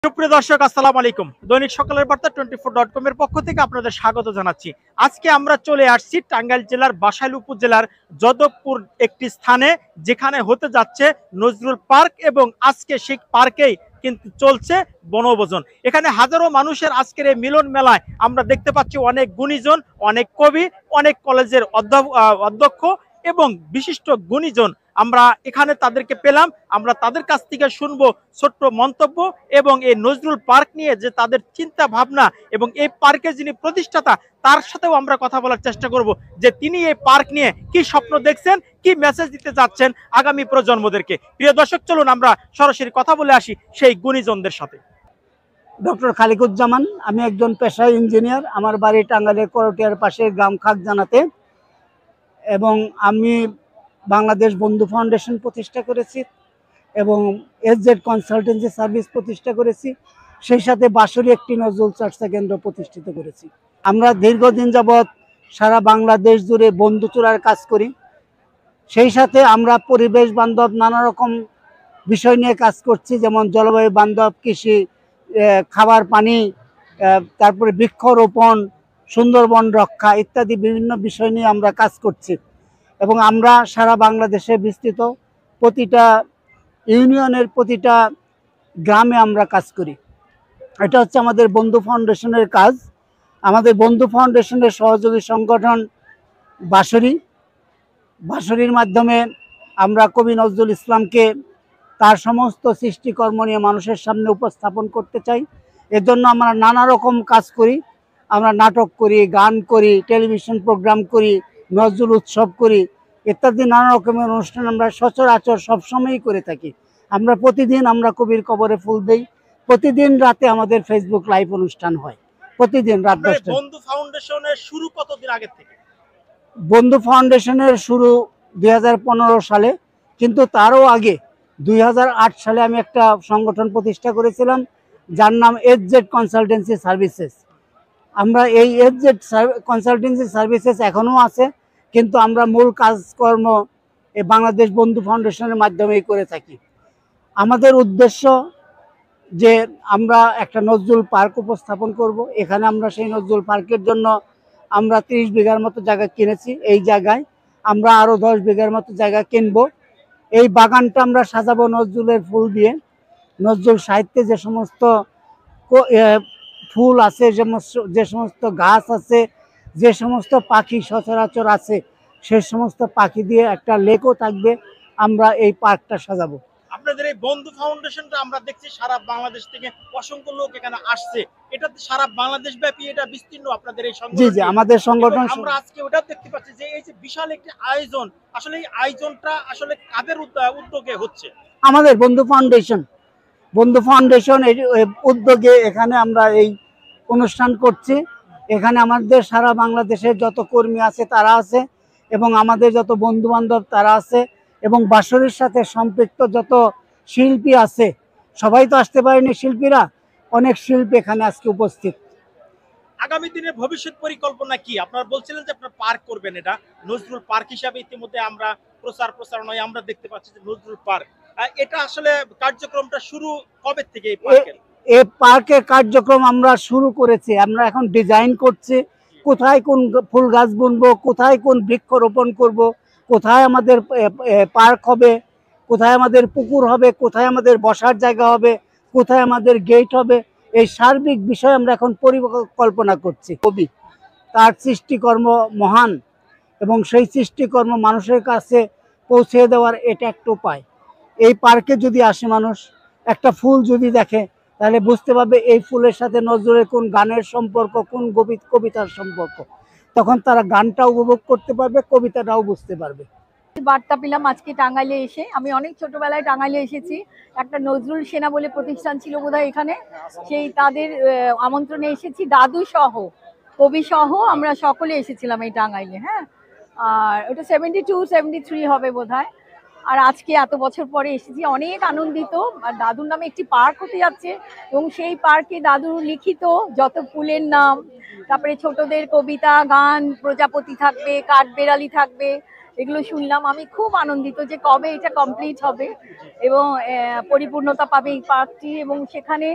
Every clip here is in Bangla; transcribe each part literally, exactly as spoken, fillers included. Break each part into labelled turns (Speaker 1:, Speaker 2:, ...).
Speaker 1: সুপ্রিয় দর্শক, আসসালামু আলাইকুম। দৈনিক সকালের বার্তা টোয়েন্টি ফোর ডট কম এর পক্ষ থেকে আপনাদের স্বাগত জানাচ্ছি। আজকে আমরা চলে আসছি টাঙ্গাইল জেলার বাসাইল উপজেলার যদবপুর একটি স্থানে, যেখানে হতে যাচ্ছে নজরুল পার্ক, এবং আজকে সেই পার্কেই কিন্তু চলছে বনভোজন। এখানে হাজারো মানুষের আজকের এই মিলন মেলায় আমরা দেখতে পাচ্ছি অনেক গুণীজন, অনেক কবি, অনেক কলেজের অধ্যক্ষ এবং বিশিষ্ট গুণীজন। আমরা এখানে তাদেরকে পেলাম, আমরা তাদের কাছ থেকে শুনবো ছোট্ট মন্তব্য এবং এই নজরুল পার্ক নিয়ে যে তাদের চিন্তা ভাবনা, এবং এই পার্কের যিনি প্রতিষ্ঠাতা তার সাথেও আমরা কথা বলার চেষ্টা করব যে তিনি এই পার্ক নিয়ে কি স্বপ্ন দেখছেন, কি মেসেজ দিতে যাচ্ছেন আগামী প্রজন্মদেরকে। প্রিয় দর্শক, চলুন আমরা সরাসরি কথা বলে আসি সেই গুণীজনদের সাথে।
Speaker 2: ডক্টর খালিকুজ্জামান, আমি একজন পেশায় ইঞ্জিনিয়ার। আমার বাড়ি টাঙ্গাইলের করটিয়ার পাশে গ্রাম খাগজানাতে, এবং আমি বাংলাদেশ বন্ধু ফাউন্ডেশন প্রতিষ্ঠা করেছি এবং এসজেড কনসালটেন্সি সার্ভিস প্রতিষ্ঠা করেছি। সেই সাথে বাঁশরী একটি নজরুল চর্চা কেন্দ্র প্রতিষ্ঠিত করেছি। আমরা দীর্ঘদিন যাবৎ সারা বাংলাদেশ জুড়ে বন্ধু চূড়ার কাজ করি। সেই সাথে আমরা পরিবেশ বান্ধব নানা রকম বিষয় নিয়ে কাজ করছি, যেমন জলবায়ু বান্ধব কৃষি, খাবার পানি, তারপরে বৃক্ষরোপণ, সুন্দরবন রক্ষা ইত্যাদি বিভিন্ন বিষয় নিয়ে আমরা কাজ করছি। এবং আমরা সারা বাংলাদেশে বিস্তৃত প্রতিটা ইউনিয়নের প্রতিটা গ্রামে আমরা কাজ করি। এটা হচ্ছে আমাদের বন্ধু ফাউন্ডেশনের কাজ। আমাদের বন্ধু ফাউন্ডেশনের সহযোগী সংগঠন বাঁশরী। বাঁশরীর মাধ্যমে আমরা কবি নজরুল ইসলামকে তার সমস্ত সৃষ্টিকর্ম নিয়ে মানুষের সামনে উপস্থাপন করতে চাই। এর জন্য আমরা নানা রকম কাজ করি। আমরা নাটক করি, গান করি, টেলিভিশন প্রোগ্রাম করি, নজরুল উৎসব করি ইত্যাদি নানা রকমের অনুষ্ঠান আমরা সচরাচর সবসময়ই করে থাকি। আমরা প্রতিদিন আমরা কবির কবরে ফুল দেই। প্রতিদিন রাতে আমাদের ফেসবুক লাইভ অনুষ্ঠান হয়, প্রতিদিন রাত দশটায়।
Speaker 1: বন্ধু ফাউন্ডেশনের শুরু কতদিন আগে থেকে?
Speaker 2: বন্ধু ফাউন্ডেশনের শুরু দুই হাজার পনেরো সালে, কিন্তু তারও আগে দুই হাজার আট সালে আমি একটা সংগঠন প্রতিষ্ঠা করেছিলাম যার নাম এসজেড কনসালটেন্সি সার্ভিসেস। আমরা এই এসজেড কনসালটেন্সি সার্ভিসেস এখনও আছে, কিন্তু আমরা মূল কাজকর্ম এই বাংলাদেশ বন্ধু ফাউন্ডেশনের মাধ্যমেই করে থাকি। আমাদের উদ্দেশ্য যে আমরা একটা নজরুল পার্ক উপস্থাপন করব। এখানে আমরা সেই নজরুল পার্কের জন্য আমরা তিরিশ বিঘার মতো জায়গা কিনেছি। এই জায়গায় আমরা আরও দশ বিঘার মতো জায়গা কিনব। এই বাগানটা আমরা সাজাবো নজরুলের ফুল দিয়ে। নজরুল সাহিত্যে যে সমস্ত ফুল আছে, যে সমস্ত গাছ আছে, যে সমস্ত পাখি সচরাচর আছে, সে সমস্ত পাখি দিয়ে একটা লেকও থাকবে। আমরা এই পার্কটা সাজাবো।
Speaker 1: আপনাদের এই বন্ধু ফাউন্ডেশনটা আমরা দেখছি সারা বাংলাদেশ থেকে অসংখ্য লোক এখানে আসছে। এটা সারা বাংলাদেশ ব্যাপী এটা বিস্তীর্ণ আপনাদের এই সংগঠন।
Speaker 2: জি জি, আমাদের সংগঠন।
Speaker 1: আমরা আজকে ওটা দেখতে পাচ্ছি যে এই যে বিশাল একটি আয়োজন, আসলে এই আয়োজনটা আসলে কাদের উদ্যোগে হচ্ছে?
Speaker 2: আমাদের বন্ধু ফাউন্ডেশন বন্ধু ফাউন্ডেশন এই উদ্যোগে এখানে আমরা এই অনুষ্ঠান করছি। এখানে আমাদের সারা বাংলাদেশের যত কর্মী আছে তারা আছে, এবং আমাদের যত বন্ধু বান্ধব তারা আছে, এবং বাঁশরীর সাথে সম্পৃক্ত যত শিল্পী আছে সবাই তো আসতে পারেনি। শিল্পীরা, অনেক শিল্পী এখানে আজকে উপস্থিত।
Speaker 1: আগামী দিনের ভবিষ্যৎ পরিকল্পনা কি? আপনারা বলছিলেন যে আপনারা পার্ক করবেন, এটা নজরুল পার্ক হিসাবে ইতিমধ্যে আমরা প্রচার প্রচারণায় আমরা দেখতে পাচ্ছি যে নজরুল পার্ক, এটা আসলে কার্যক্রমটা শুরু কবে থেকে? এই পার্কের
Speaker 2: এই পার্কের কার্যক্রম আমরা শুরু করেছি। আমরা এখন ডিজাইন করছি কোথায় কোন ফুল গাছ বুনবো, কোথায় কোন বৃক্ষ রোপণ করব, কোথায় আমাদের পার্ক হবে, কোথায় আমাদের পুকুর হবে, কোথায় আমাদের বসার জায়গা হবে, কোথায় আমাদের গেট হবে। এই সার্বিক বিষয় আমরা এখন পরিকল্পনা করছি। কবি, তার সৃষ্টিকর্ম মহান, এবং সেই সৃষ্টিকর্ম মানুষের কাছে পৌঁছে দেওয়ার এটা একটা উপায়। এই পার্কে যদি আসে মানুষ, একটা ফুল যদি দেখে, তাহলে বুঝতে পারবে এই ফুলের সাথে নজরুলের কোন গানের সম্পর্ক, কোন কবিতার সম্পর্ক। তখন তারা গানটা উপভোগ করতে পারবে, কবিতাটাও বুঝতে পারবে।
Speaker 3: বার্তা পেলাম আজকে টাঙ্গাইলে এসে। আমি অনেক ছোটবেলায় টাঙ্গাইলে এসেছি। একটা নজরুল সেনা বলে প্রতিষ্ঠান ছিল বোধহয় এখানে, সেই তাদের আমন্ত্রণে এসেছি। দাদু সহ, কবি সহ আমরা সকলে এসেছিলাম এই টাঙ্গাইলে। হ্যাঁ, আর ওটা সেভেন্টি টু সেভেন্টি থ্রি হবে বোধহয়। আর আজকে এত বছর পরে এসেছি, অনেক আনন্দিত। আর দাদুর নামে একটি পার্ক হতে যাচ্ছে, এবং সেই পার্কে দাদুর লিখিত যত ফুলের নাম, তারপরে ছোটদের কবিতা, গান, প্রজাপতি থাকবে, কাঠবেড়ালি থাকবে, এগুলো শুনলাম। আমি খুব আনন্দিত যে কবে এটা কমপ্লিট হবে এবং পরিপূর্ণতা পাবে এই পার্কটি। এবং সেখানে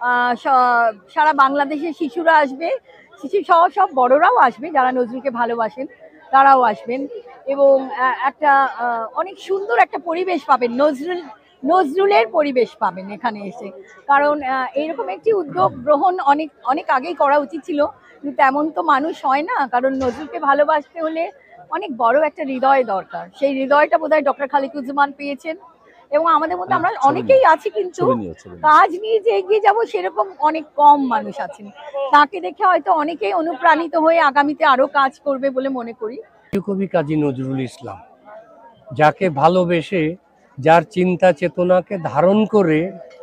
Speaker 3: আহ, স- সারা বাংলাদেশের শিশুরা আসবে, শিশু সহ সব বড়রাও আসবে যারা নজরুলকে ভালোবাসেন, তারাও আসবেন। এবং আহ, একটা আহ, অনেক সুন্দর একটা পরিবেশ পাবেন, নজরুল নজরুলের পরিবেশ পাবেন এখানে এসে। কারণ আহ, এইরকম একটি উদ্যোগ গ্রহণ অনেক অনেক আগেই করা উচিত ছিল, কিন্তু তেমন তো মানুষ হয় না। কারণ নজরুলকে ভালোবাসতে হলে অনেক বড় একটা হৃদয় দরকার, সেই হৃদয়টা বোধহয় ডক্টর খালিকুজ্জামান পেয়েছেন। এবং আমাদের মধ্যে আমরা অনেকেই আছি, কিন্তু কাজ নিয়ে যে এগিয়ে যাব সেরকম অনেক কম মানুষ আছেন। তাকে দেখে হয়তো অনেকেই অনুপ্রাণিত হয়ে আগামীতে আরো কাজ করবে বলে মনে করি।
Speaker 4: কবি কাজী নজরুল ইসলাম, যাকে ভালোবেসে, যার চিন্তা চেতনাকে ধারণ করে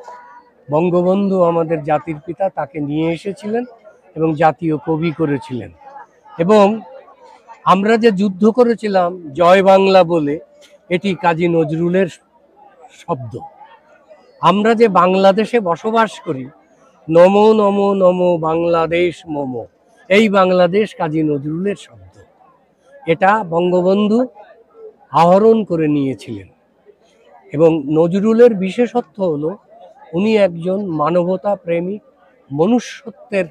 Speaker 4: বঙ্গবন্ধু আমাদের জাতির পিতা তাকে নিয়ে এসেছিলেন এবং জাতীয় কবি করেছিলেন। এবং আমরা যে যুদ্ধ করেছিলাম জয় বাংলা বলে, এটি কাজী নজরুলের শব্দ। আমরা যে বাংলাদেশে বসবাস করি, নমো নমো নমো বাংলাদেশ মম, এই বাংলাদেশ কাজী নজরুলের শব্দ। এটা বঙ্গবন্ধু আহরণ করে নিয়েছিলেন। এবং নজরুলের বিশেষত্ব হলো উনি একজন মানবতা প্রেমিক, মনুষ্যত্বের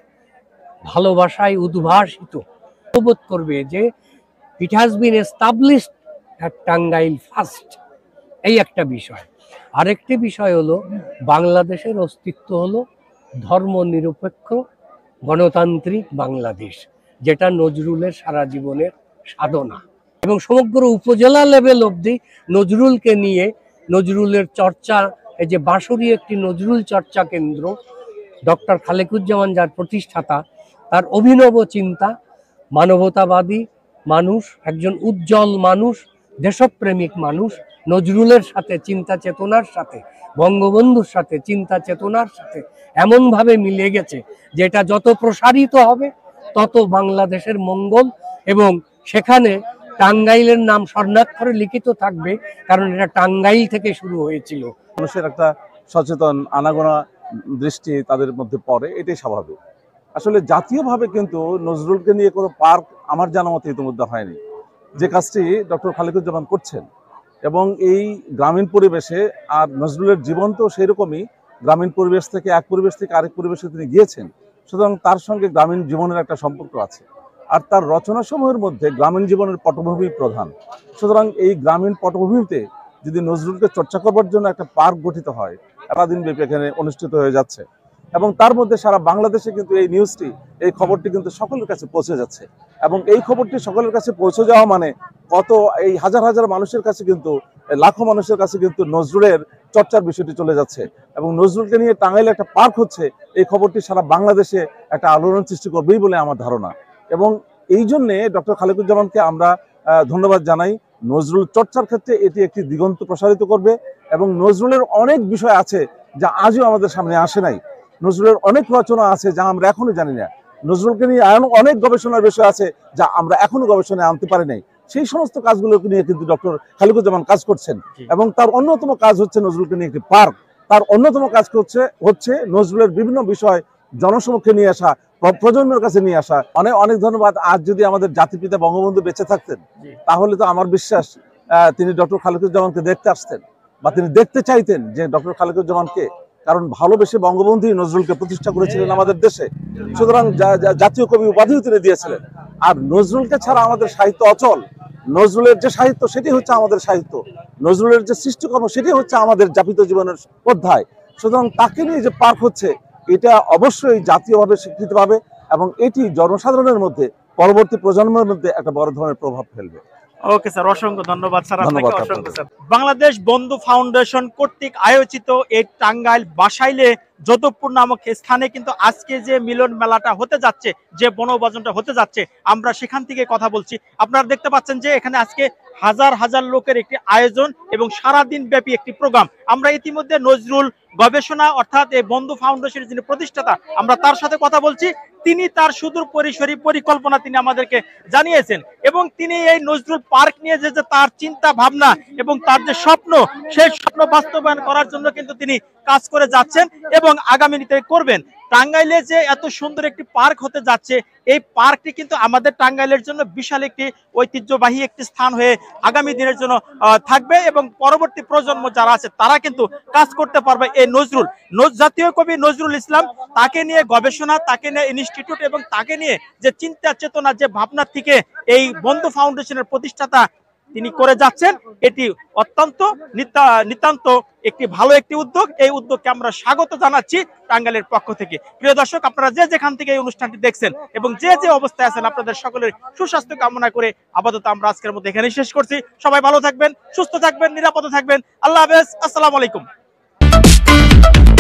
Speaker 4: ভালোবাসায় উদ্ভাসিত। বোধ করবে যে it has been established at Tangail first, এই একটা বিষয়। আরেকটি বিষয় হলো বাংলাদেশের অস্তিত্ব হলো ধর্মনিরপেক্ষ গণতান্ত্রিক বাংলাদেশ, যেটা নজরুলের সারা জীবনের সাধনা। এবং সমগ্র উপজেলা লেভেল অবধি নজরুলকে নিয়ে নজরুলের চর্চা, এই যে বাঁশরী একটি নজরুল চর্চা কেন্দ্র, ডক্টর খালেকুজ্জামান যার প্রতিষ্ঠাতা, তার অভিনব চিন্তা, মানবতাবাদী মানুষ, একজন উজ্জ্বল মানুষ, দেশপ্রেমিক মানুষ, নজরুলের সাথে চিন্তা চেতনার সাথে, বঙ্গবন্ধুর সাথে চিন্তা চেতনার সাথে এমনভাবে মিলে গেছে যে এটা যত প্রসারিত হবে তত বাংলাদেশের মঙ্গল। এবং সেখানে টাঙ্গাইলের নাম স্বর্ণাক্ষরে লিখিত থাকবে, কারণ এটা টাঙ্গাইল থেকে শুরু হয়েছিল।
Speaker 5: মানুষের একটা সচেতন আনাগোনা দৃষ্টি তাদের মধ্যে পড়ে, এটাই স্বাভাবিক। আসলে জাতীয়ভাবে কিন্তু নজরুলকে নিয়ে কোনো পার্ক আমার জানা মতে ইতিমধ্যে হয়নি। যে কাজটি ডক্টর খালিকুজ্জামান করছেন, এবং এই গ্রামীণ পরিবেশে, আর নজরুলের জীবন তো সেই রকমই, গ্রামীণ পরিবেশ থেকে এক পরিবেশ থেকে আরেক পরিবেশে তিনি গিয়েছেন, সুতরাং তার সঙ্গে গ্রামীণ জীবনের একটা সম্পর্ক আছে। আর তার রচনাসমূহের মধ্যে গ্রামীণ জীবনের পটভূমি প্রধান। সুতরাং এই গ্রামীণ পটভূমিতে যদি নজরুলকে চর্চা করবার জন্য একটা পার্ক গঠিত হয়, সারাদিন ব্যাপী এখানে অনুষ্ঠিত হয়ে যাচ্ছে, এবং তার মধ্যে সারা বাংলাদেশে কিন্তু এই নিউজটি, এই খবরটি কিন্তু সকলের কাছে পৌঁছে যাচ্ছে। এবং এই খবরটি সকলের কাছে পৌঁছে যাওয়া মানে কত এই হাজার হাজার মানুষের কাছে, কিন্তু লাখো মানুষের কাছে কিন্তু নজরুলের চর্চার বিষয়টি চলে যাচ্ছে। এবং নজরুলকে নিয়ে টাঙ্গাইলে একটা পার্ক হচ্ছে, এই খবরটি সারা বাংলাদেশে একটা আলোড়ন সৃষ্টি করবেই বলে আমার ধারণা। এবং এই জন্যে ডক্টর খালিকুজ্জামানকে আমরা ধন্যবাদ জানাই। নজরুল চর্চার ক্ষেত্রে এটি একটি দিগন্ত প্রসারিত করবে, এবং নজরুলের অনেক বিষয় আছে যা আজও আমাদের সামনে আসে নাই। নজরুলের অনেক রচনা আছে যা আমরা এখনো জানি না। নজরুলকে নিয়ে অনেক গবেষণার বিষয় আছে যা আমরা এখনো গবেষণায় আনতে পারি নাই। সেই সমস্ত কাজগুলোকে নিয়ে কিন্তু ডক্টর খালিকুজ্জামান কাজ করছেন, এবং তার অন্যতম কাজ হচ্ছে নজরুলকে নিয়ে একটি পার্ক। তার অন্যতম কাজ করছে হচ্ছে নজরুলের বিভিন্ন বিষয় জনসমক্ষে নিয়ে আসা, প্রজন্মের কাছে নিয়ে আসা। অনেক অনেক ধন্যবাদ। আজ যদি আমাদের জাতিপিতা বঙ্গবন্ধু বেঁচে থাকতেন, তাহলে তো আমার বিশ্বাস তিনি ডক্টর খালিকুজ্জামানকে দেখতে আসতেন, বা তিনি দেখতে চাইতেন যে ডক্টর খালিকুজ্জামানকে, কারণ ভালোবেসে বঙ্গবন্ধুই নজরুলকে প্রতিষ্ঠা করেছিলেন আমাদের দেশে। সুতরাং জাতীয় কবি উপাধিও তিনি দিয়েছিলেন। আর নজরুলকে ছাড়া আমাদের সাহিত্য অচল। নজরুলের যে সাহিত্য সেটি হচ্ছে আমাদের সাহিত্য, নজরুলের যে সৃষ্টিকর্ম সেটি হচ্ছে আমাদের যাপিত জীবনের অধ্যায়। সুতরাং তাকে নিয়ে যে পার্ক হচ্ছে, এটা অবশ্যই জাতীয়ভাবে স্বীকৃতি পাবে, এবং এটি জনসাধারণের মধ্যে, পরবর্তী প্রজন্মের মধ্যে একটা বড় ধরনের প্রভাব ফেলবে।
Speaker 1: ওকে স্যার, অসংখ্য ধন্যবাদ স্যার, আপনাকে অসংখ্য স্যার। বাংলাদেশ বন্ধু ফাউন্ডেশন কর্তৃক আয়োজিত এই টাঙ্গাইল বাসাইলে যোধপুর নামক স্থানে কিন্তু আজকে যে মিলন মেলাটা হতে যাচ্ছে, যে বনভোজনটা হতে যাচ্ছে, আমরা সেখান থেকে কথা বলছি। আপনারা দেখতে পাচ্ছেন যে এখানে আজকে হাজার হাজার লোকের একটি আয়োজন এবং সারাদিন ব্যাপী একটি প্রোগ্রাম। আমরা ইতিমধ্যে নজরুল গবেষণা অর্থাৎ এই বন্ধু ফাউন্ডেশনের যিনি প্রতিষ্ঠাতা, আমরা তার সাথে কথা বলছি। তিনি তার সুদূর পরিসরী পরিকল্পনা তিনি আমাদেরকে জানিয়েছেন, এবং তিনি এই নজরুল পার্ক নিয়ে যে তার চিন্তা ভাবনা এবং তার যে স্বপ্ন, সেই স্বপ্ন বাস্তবায়ন করার জন্য কিন্তু তিনি কাজ করে যাচ্ছেন এবং আগামী দিনে করবেন। টাঙ্গাইলে যে এত সুন্দর একটি পার্ক হতে যাচ্ছে, এই পার্কটি কিন্তু আমাদের টাঙ্গাইলের জন্য বিশাল একটি ঐতিহ্যবাহী একটি স্থান হয়ে আগামী দিনের জন্য থাকবে, এবং পরবর্তী প্রজন্ম যারা আছে তারা কিন্তু কাজ করতে পারবে এই নজরুল নজ- জাতীয় কবি নজরুল ইসলাম, তাকে নিয়ে গবেষণা, তাকে নিয়ে ইনস্টিটিউট এবং তাকে নিয়ে যে চিন্তা চেতনা, যে ভাবনা থেকে এই বন্ধু ফাউন্ডেশনের প্রতিষ্ঠাতা তিনি করে যাচ্ছেন, এটি অত্যন্ত নিতা- নিতান্ত একটি ভালো একটি উদ্যোগ। এই উদ্যোগকে আমরা স্বাগত জানাচ্ছি টাঙ্গাইলের পক্ষ থেকে। প্রিয় দর্শক, আপনারা যে যেখান থেকে এই অনুষ্ঠানটি দেখছেন এবং যে যে অবস্থায় আছেন, আপনাদের সকলের সুস্বাস্থ্য কামনা করে আপাতত আমরা আজকের মধ্যে এখানে শেষ করছি। সবাই ভালো থাকবেন, সুস্থ থাকবেন, নিরাপদে থাকবেন। আল্লাহ হাফেজ, আসসালামু আলাইকুম।